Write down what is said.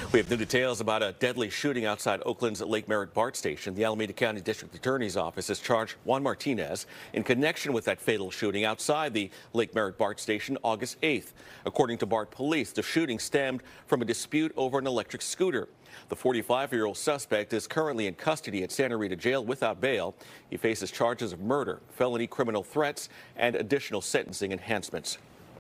We have new details about a deadly shooting outside Oakland's Lake Merritt BART station. The Alameda County District Attorney's Office has charged Juan Martinez in connection with that fatal shooting outside the Lake Merritt BART station August 8th. According to BART police, the shooting stemmed from a dispute over an electric scooter. The 45-year-old suspect is currently in custody at Santa Rita Jail without bail. He faces charges of murder, felony criminal threats, and additional sentencing enhancements.